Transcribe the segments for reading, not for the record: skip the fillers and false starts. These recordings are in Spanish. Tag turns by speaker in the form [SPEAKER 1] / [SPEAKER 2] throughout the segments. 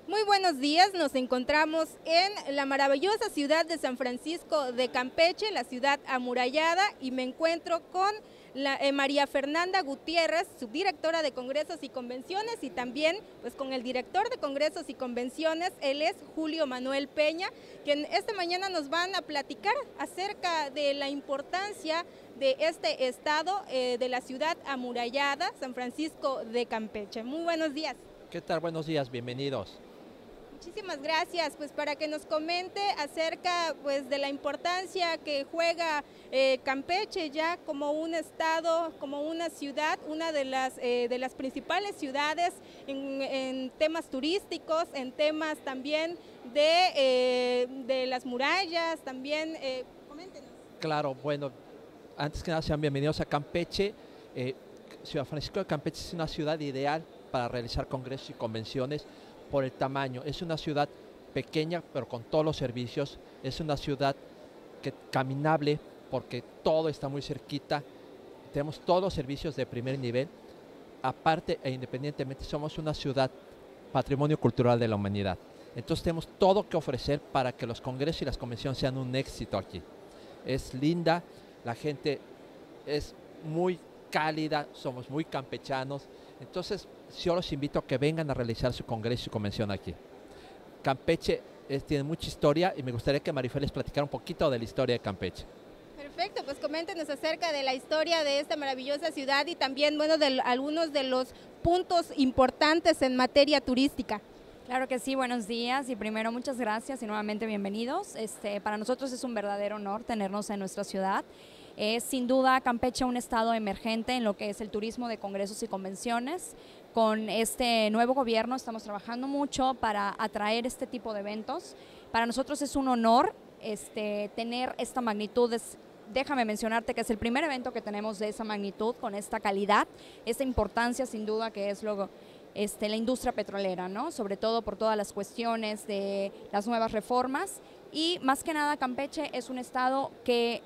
[SPEAKER 1] Muy buenos días, nos encontramos en la maravillosa ciudad de San Francisco de Campeche, la ciudad amurallada, y me encuentro con María Fernanda Gutiérrez, subdirectora de Congresos y Convenciones, y también pues con el director de Congresos y Convenciones, él es Julio Manuel Peña, quien esta mañana nos van a platicar acerca de la importancia de este estado, de la ciudad amurallada, San Francisco de Campeche. Muy buenos días.
[SPEAKER 2] ¿Qué tal? Buenos días, bienvenidos.
[SPEAKER 1] Muchísimas gracias, pues para que nos comente acerca pues de la importancia que juega Campeche ya como un estado, como una ciudad, una de las principales ciudades en temas turísticos, en temas también de las murallas, también, coméntenos.
[SPEAKER 2] Claro, bueno, antes que nada sean bienvenidos a Campeche. Ciudad Francisco de Campeche es una ciudad ideal para realizar congresos y convenciones por el tamaño. Es una ciudad pequeña pero con todos los servicios, es una ciudad caminable porque todo está muy cerquita, tenemos todos los servicios de primer nivel, aparte e independientemente somos una ciudad patrimonio cultural de la humanidad, entonces tenemos todo que ofrecer para que los congresos y las convenciones sean un éxito aquí. Es linda, la gente es muy cálida, somos muy campechanos, entonces yo los invito a que vengan a realizar su congreso y convención aquí. Campeche tiene mucha historia y me gustaría que Marifel les platicara un poquito de la historia de Campeche.
[SPEAKER 1] Perfecto, pues coméntenos acerca de la historia de esta maravillosa ciudad y también, bueno, de algunos de los puntos importantes en materia turística.
[SPEAKER 3] Claro que sí, buenos días y primero muchas gracias y nuevamente bienvenidos. Para nosotros es un verdadero honor tenernos en nuestra ciudad. Es sin duda Campeche un estado emergente en lo que es el turismo de congresos y convenciones. Con este nuevo gobierno estamos trabajando mucho para atraer este tipo de eventos. Para nosotros es un honor tener esta magnitud. Déjame mencionarte que es el primer evento que tenemos de esa magnitud, con esta calidad, esta importancia sin duda que es luego la industria petrolera, ¿no? Sobre todo por todas las cuestiones de las nuevas reformas y más que nada Campeche es un estado que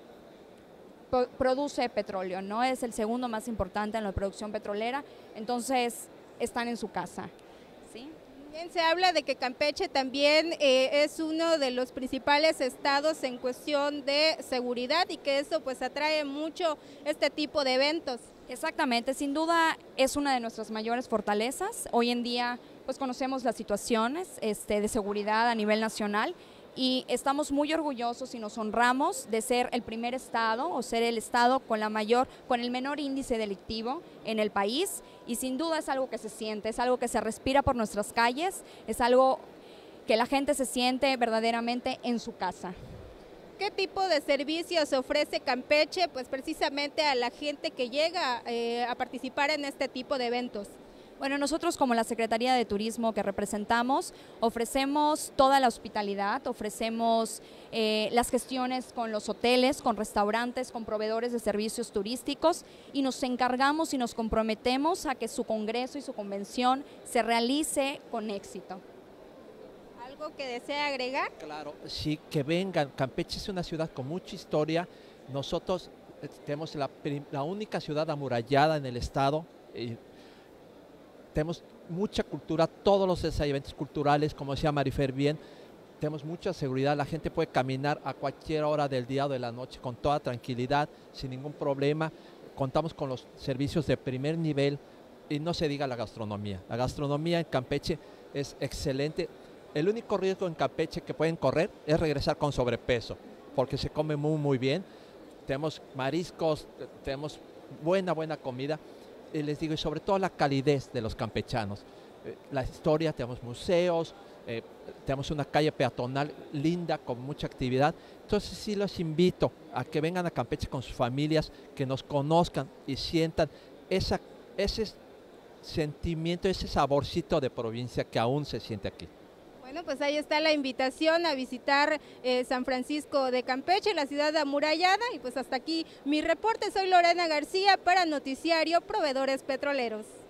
[SPEAKER 3] produce petróleo, ¿no? Es el segundo más importante en la producción petrolera, entonces están en su casa, ¿sí?
[SPEAKER 1] Bien, se habla de que Campeche también es uno de los principales estados en cuestión de seguridad y que eso pues atrae mucho este tipo de eventos.
[SPEAKER 3] Exactamente, sin duda es una de nuestras mayores fortalezas. Hoy en día pues conocemos las situaciones de seguridad a nivel nacional y estamos muy orgullosos y nos honramos de ser el primer estado o ser el estado con el menor índice delictivo en el país y sin duda es algo que se siente, es algo que se respira por nuestras calles, es algo que la gente se siente verdaderamente en su casa.
[SPEAKER 1] ¿Qué tipo de servicios ofrece Campeche pues precisamente a la gente que llega a participar en este tipo de eventos?
[SPEAKER 3] Bueno, nosotros como la Secretaría de Turismo que representamos, ofrecemos toda la hospitalidad, ofrecemos las gestiones con los hoteles, con restaurantes, con proveedores de servicios turísticos y nos encargamos y nos comprometemos a que su congreso y su convención se realice con éxito.
[SPEAKER 1] ¿Algo que desea agregar?
[SPEAKER 2] Claro, sí, que vengan. Campeche es una ciudad con mucha historia. Nosotros tenemos la única ciudad amurallada en el estado. Tenemos mucha cultura, todos los eventos culturales, como decía Marifer bien, tenemos mucha seguridad, la gente puede caminar a cualquier hora del día o de la noche con toda tranquilidad, sin ningún problema. Contamos con los servicios de primer nivel y no se diga la gastronomía. La gastronomía en Campeche es excelente. El único riesgo en Campeche que pueden correr es regresar con sobrepeso, porque se come muy bien. Tenemos mariscos, tenemos buena comida. Y les digo, y sobre todo la calidez de los campechanos. La historia, tenemos museos, tenemos una calle peatonal linda con mucha actividad. Entonces sí los invito a que vengan a Campeche con sus familias, que nos conozcan y sientan ese sentimiento, ese saborcito de provincia que aún se siente aquí.
[SPEAKER 1] Bueno, pues ahí está la invitación a visitar San Francisco de Campeche, la ciudad amurallada, y pues hasta aquí mi reporte. Soy Lorena García para Noticiario Proveedores Petroleros.